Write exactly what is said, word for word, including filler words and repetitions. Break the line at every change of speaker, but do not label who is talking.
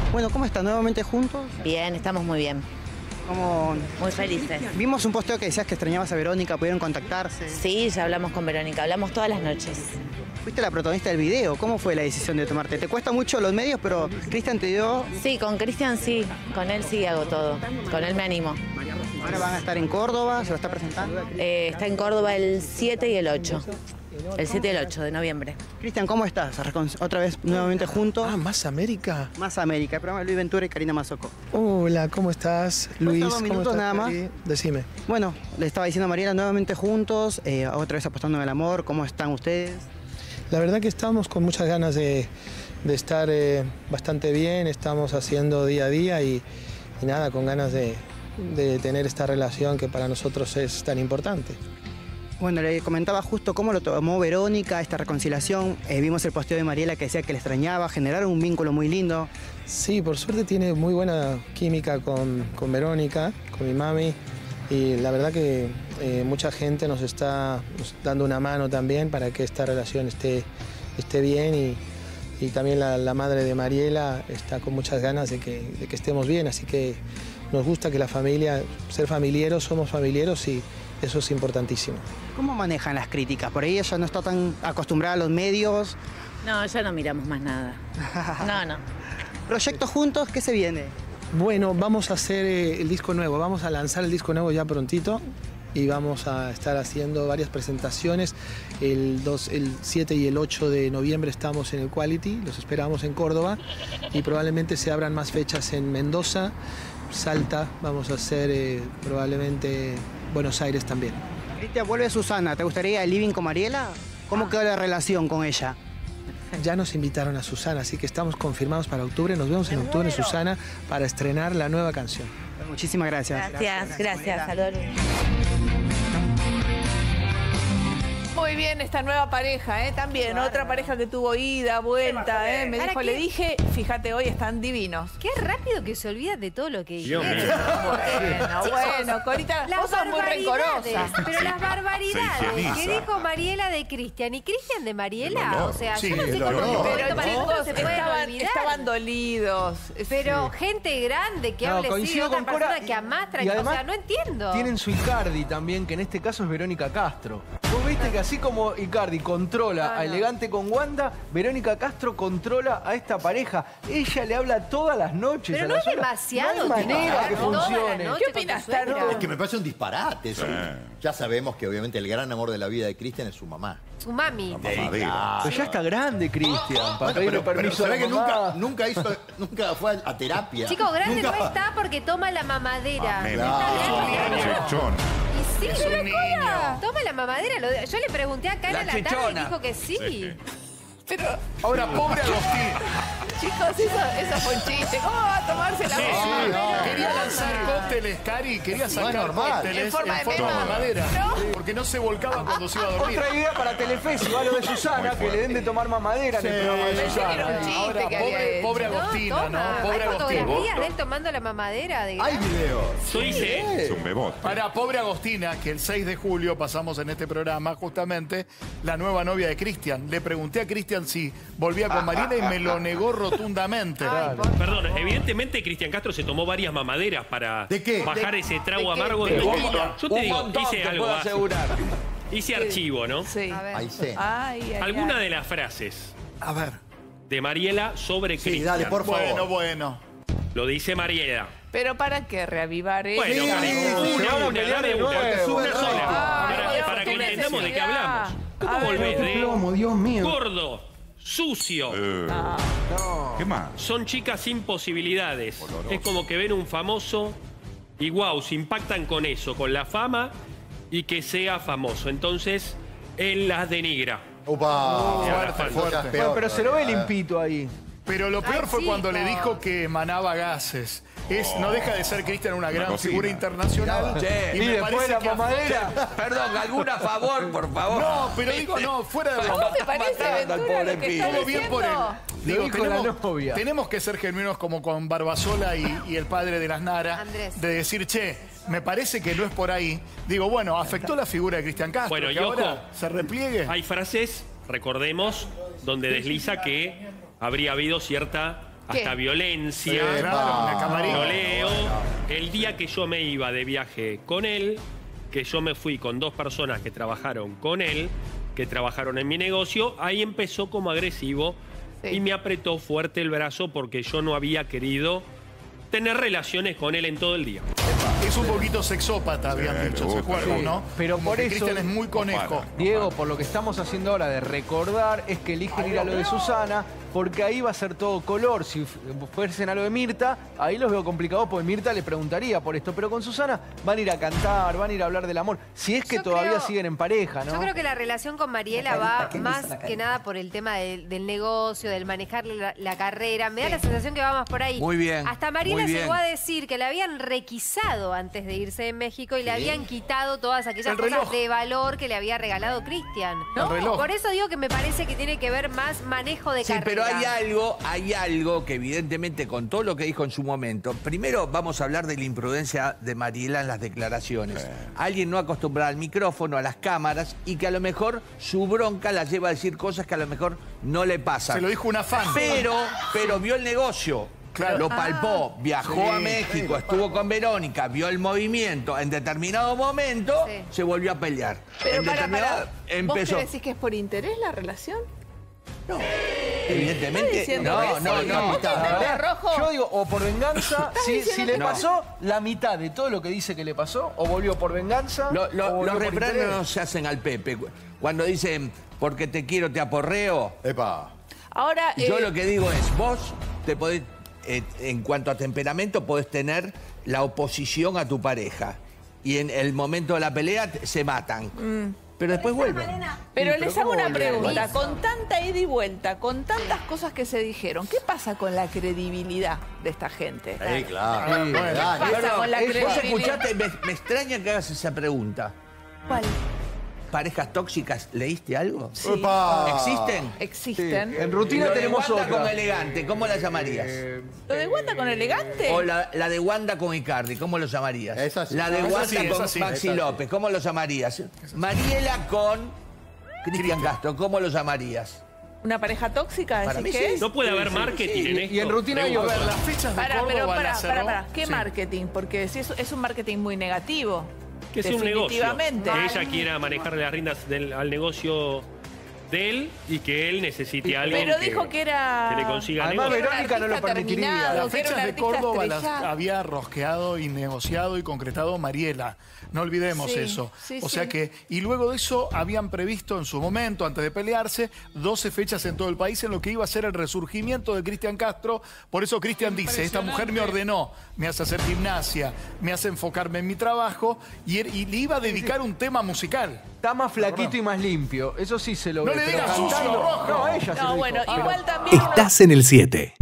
Bueno, ¿cómo están? ¿Nuevamente juntos?
Bien, estamos muy bien.
¿Cómo...
Muy felices.
Vimos un posteo que decías que extrañabas a Verónica, ¿pudieron contactarse?
Sí, ya hablamos con Verónica, hablamos todas las noches.
Fuiste la protagonista del video, ¿cómo fue la decisión de tomarte? Te cuesta mucho los medios, pero Cristian te dio...
Sí, con Cristian sí, con él sí hago todo, con él me animo.
Ahora van a estar en Córdoba, ¿se lo está presentando?
Eh, está en Córdoba el siete y el ocho. El siete y el ocho de noviembre.
Cristian, ¿cómo estás? Otra vez nuevamente juntos.
Ah, ¿Más América?
Más América, el programa de Luis Ventura y Karina Mazzocco.
Hola, ¿cómo estás, Luis?
Dos minutos
¿Cómo estás,
nada más.
Cari? Decime.
Bueno, le estaba diciendo a Mariela, nuevamente juntos, eh, otra vez apostando en el amor. ¿Cómo están ustedes?
La verdad que estamos con muchas ganas de, de estar eh, bastante bien, estamos haciendo día a día y, y nada, con ganas de, de tener esta relación que para nosotros es tan importante.
Bueno, le comentaba justo cómo lo tomó Verónica, esta reconciliación. Eh, vimos el posteo de Mariela que decía que le extrañaba, generaron un vínculo muy lindo.
Sí, por suerte tiene muy buena química con, con Verónica, con mi mami. Y la verdad que eh, mucha gente nos está nos dando una mano también para que esta relación esté, esté bien. Y, y también la, la madre de Mariela está con muchas ganas de que, de que estemos bien. Así que nos gusta que la familia, ser familiares, somos familiares y eso es importantísimo.
¿Cómo manejan las críticas? Por ahí ella no está tan acostumbrada a los medios.
No, ya no miramos más nada. No, no.
¿Proyectos juntos? ¿Qué se viene?
Bueno, vamos a hacer eh, el disco nuevo, vamos a lanzar el disco nuevo ya prontito y vamos a estar haciendo varias presentaciones. El, dos, el siete y el ocho de noviembre estamos en el Quality, los esperamos en Córdoba y probablemente se abran más fechas en Mendoza, Salta, vamos a hacer eh, probablemente Buenos Aires también.
Cristian, vuelve Susana, ¿te gustaría el living con Mariela? ¿Cómo
Ah.
quedó la relación con ella?
Ya nos invitaron a Susana, así que estamos confirmados para octubre. Nos vemos en octubre, Susana, para estrenar la nueva canción.
Muchísimas gracias.
Gracias, gracias. Saludos.
Muy bien esta nueva pareja, ¿eh? También otra pareja que tuvo ida, vuelta, ¿eh? Me
¿Para
dijo,
qué?
le dije, fíjate, hoy están divinos.
Qué rápido que se olvida de todo lo que
Dios
dijeron.
mío.
Bueno, bueno, Corita,
Las
vos sos muy
barbaridades,
rencorosa.
pero las
Se
barbaridades
higieniza.
que dijo Mariela de Cristian y Cristian de Mariela,
El olor.
o sea,
Sí,
yo no sé
el
cómo
olor.
pero
Pero
para nosotros
chicos,
se pueden
estaban,
olvidar.
estaban dolidos.
Pero gente grande que
No,
hable así de
coincido
otra
con
persona
Cora,
que amás,
y
tranquilo, o
además
sea, no entiendo.
Tienen su Icardi también, que en este caso es Verónica Castro. Vos viste que así como Icardi controla
Ah,
a
no.
Elegante con Wanda, Verónica Castro controla a esta pareja. Ella le habla todas las noches.
Pero
a
no
las
es
horas.
demasiado,
No hay manera
tipo,
que
toda la
funcione.
noche
¿Qué
con tu
opinas,
suegra?
Tano?
Es que me parece un disparate. Eso.
Sí.
Ya sabemos que obviamente el gran amor de la vida de Cristian es su mamá.
Su mami.
Mamadera.
Pero ya está grande, Cristian, para
Bueno,
pedirle
pero, pero
permiso
se
a
ve
la
que
mamá.
nunca, nunca, hizo, nunca fue a terapia.
Chico, grande
Nunca-
no está porque toma la mamadera.
Amén.
Está
Es un
grande.
niño.
Chichón.
Y sí,
Es un
pero
niño.
¿cómo? Toma la mamadera. Lo de- Yo le pregunté acá
La
en la tarde y
chichona.
dijo que sí.
Pero,
Ahora, pobre Agustín.
chicos, eso, eso fue un chiste. ¿Cómo va a tomarse la
Sí,
mamá?
sí.
No,
Quería
no,
lanzar
no.
cócteles, Cari, quería sacar
normal.
cócteles
En forma de
de
mema.
madera.
¿No?
Porque no se volcaba cuando se iba a dormir.
Otra idea para Telefe, si va lo de Susana, que le den de tomar mamadera en el programa de
Pensé que era
Susana.
un chiste
Ahora,
que había
pobre,
hecho.
pobre
No,
Agostina,
toma.
¿no? Pobre
Hay
Agostina.
fotografías de él tomando la mamadera. De
Hay videos.
Yo hice. Es un bebote.
Para pobre Agostina, que el seis de julio pasamos en este programa justamente la nueva novia de Cristian. Le pregunté a Cristian si volvía con Marina y me lo negó rotundamente.
Ay, por-
Perdón, evidentemente Cristian Castro se tomó varias mamaderas para
¿De qué?
bajar
¿De-
ese trago
de qué?
amargo
¿De
de
qué?
tequila. Yo te
Un
digo,
montón,
hice
te
algo
puedo
básico.
asegurar.
Hice archivo, ¿no?
Sí.
A ver.
Ahí sé.
Ay, ay,
Alguna
ay.
de las frases
A ver.
de Mariela sobre
Sí,
Cristian.
dale, por favor.
Bueno, bueno.
Lo dice Mariela.
¿Pero para qué reavivar eso?
Bueno,
Sí,
Cari,
sí,
una,
se van a
una,
pelear
dame
de
una,
nuevo.
una
Sube
sola.
rápido.
Para,
Ay,
para que
Dios,
entendamos de qué
necesidad.
hablamos. ¿Cómo
A ver.
volvés de
Plomo, Dios mío.
gordo, sucio?
Eh, ¿Qué más?
Son chicas sin posibilidades.
Oloroso.
Es como que ven un famoso y wow, se impactan con eso, con la fama y que sea famoso. Entonces, él las denigra.
Upa.
Fuerte,
Esa es
fuerte.
peor
Bueno, pero se lo ve
todavía.
limpito ahí.
Pero lo peor
Ay,
fue
sí,
cuando le
no.
dijo que emanaba gases. Es, no deja de ser Cristian una gran
cocina.
figura internacional.
Che, y
me
después
parece
la
que-
mamadera.
Perdón, ¿alguna a favor, por favor?
No, pero digo, no, fuera de
¿A vos te parece,
matando al
Ventura,
pobre
lo que
pibe.
está
Todo bien por él.
diciendo?
Digo,
dijo la
tenemos,
novia.
tenemos que ser genuinos como con Barbasola y, y el padre de las Nara.
Andrés.
De decir, che, me parece que no es por ahí. Digo, bueno, afectó la figura de Cristian Castro.
Bueno,
que
y ojo,
ahora se repliegue.
Hay frases, recordemos, donde desliza que habría habido cierta hasta
¿Qué?
violencia.
Sí, claro, una camarita.
Lo leo. El día que yo me iba de viaje con él, que yo me fui con dos personas que trabajaron con él, que trabajaron en mi negocio, ahí empezó como agresivo
Sí.
y me apretó fuerte el brazo porque yo no había querido tener relaciones con él en todo el día.
Es un poquito sexópata, habían
Sí,
dicho,
le
¿se
gusta.
acuerdan,
Sí,
no?
pero
Como
por
que
eso-
Cristian es muy conejo.
para.
Diego, por lo que estamos haciendo ahora de recordar, es que eligen ir a lo de Susana, porque ahí va a ser todo color. Si fuesen a lo de Mirta, ahí los veo complicados, porque Mirta le preguntaría por esto. Pero con Susana van a ir a cantar, van a ir a hablar del amor. Si es que
Yo
todavía
creo-
siguen en pareja, ¿no?
Yo creo que la relación con Mariela va más que nada por el tema del, del negocio, del manejar la, la carrera. Me da la sensación que va más por ahí.
Muy bien,
Hasta Mariela
muy bien.
llegó a decir que le habían requisado antes de irse de México y le habían quitado todas aquellas
El
cosas
reloj.
de valor que le había regalado Cristian.
El reloj.
Por eso digo que me parece que tiene que ver más manejo de
Sí,
carrera.
pero hay algo, hay algo que evidentemente con todo lo que dijo en su momento, primero vamos a hablar de la imprudencia de Mariela en las declaraciones. Alguien no acostumbrado al micrófono, a las cámaras, y que a lo mejor su bronca la lleva a decir cosas que a lo mejor no le pasan.
Se lo dijo una fan.
Pero, pero vio el negocio.
Claro.
Lo palpó, viajó
Sí,
a México, estuvo con Verónica, vio el movimiento, en determinado momento
Sí.
se volvió a pelear.
Pero
en
para,
determinado
para.
empezó.
¿Vos decís que es por interés la relación?
Evidentemente,
diciendo
no,
eso?
no, no.
¿Vos te
La verdad,
entendés, Rojo?
Yo digo, o por venganza, si,
diciendo
si le
que no.
pasó la mitad de todo lo que dice que le pasó, o volvió por venganza,
Lo-
o
lo-
volvió
los
por
refranes
interés.
no se hacen al Pepe. Cuando dicen, porque te quiero, te aporreo,
Epa.
Ahora,
yo
eh,
lo que digo es, vos te podés, eh, en cuanto a temperamento, podés tener la oposición a tu pareja. Y en el momento de la pelea te- se matan. Pero después vuelven.
pero
Sí,
les
pero
hago
¿cómo
una
volvieron?
pregunta. Con tanta ida y vuelta, con tantas cosas que se dijeron, ¿qué pasa con la credibilidad de esta gente?
Sí, claro.
Sí.
Dale.
¿Qué pasa con la
Vos
credibilidad?
escuchaste, me, me extraña que hagas esa pregunta.
¿Cuál?
¿Parejas tóxicas, leíste algo?
Sí.
Epa.
¿Existen?
Existen.
En
Y
rutina
lo de
tenemos
Wanda
otra.
con elegante, ¿cómo la llamarías?
¿Lo de Wanda con elegante?
O la, la de Wanda con Icardi, ¿cómo lo llamarías?
Esa sí.
La de
Esa
Wanda
sí, esa
con
sí,
Maxi
esa sí.
López, ¿cómo lo llamarías? Mariela con Cristian Castro, ¿cómo lo llamarías?
¿Una pareja tóxica?
Para
¿Decís
mí
que
sí.
es?
No puede haber marketing en esto.
Y en rutina hay
Pregunto.
A ver, las fechas de
Para,
Córdoba
pero para,
las
para,
cerró.
para. ¿Qué
Sí.
marketing? Porque si es, es un marketing muy negativo.
Que es un negocio.
Definitivamente.
Que ella quiera manejarle las riendas del- al negocio de él y que él necesite a alguien
Pero
que,
dijo que era...
que le consiga
Además,
negocio.
Verónica no lo
artista
permitiría.
terminado,
Las
que era
fechas
un
de
artista
Córdoba las
estrellado.
había rosqueado y negociado y concretado Mariela. No olvidemos
Sí,
eso.
sí,
o sea
sí.
que, y luego de eso habían previsto en su momento, antes de pelearse, doce fechas en todo el país en lo que iba a ser el resurgimiento de Cristian Castro. Por eso Cristian dice, esta mujer me ordenó, me hace hacer gimnasia, me hace enfocarme en mi trabajo y, y le iba a dedicar un tema musical.
Está más flaquito y más limpio. Eso sí se lo
No
ve.
le
pero
digas sucio,
cantando-
Rojo.
No, ella se lo
No,
dijo.
bueno,
Pero-
igual también... uno-
Estás en el siete.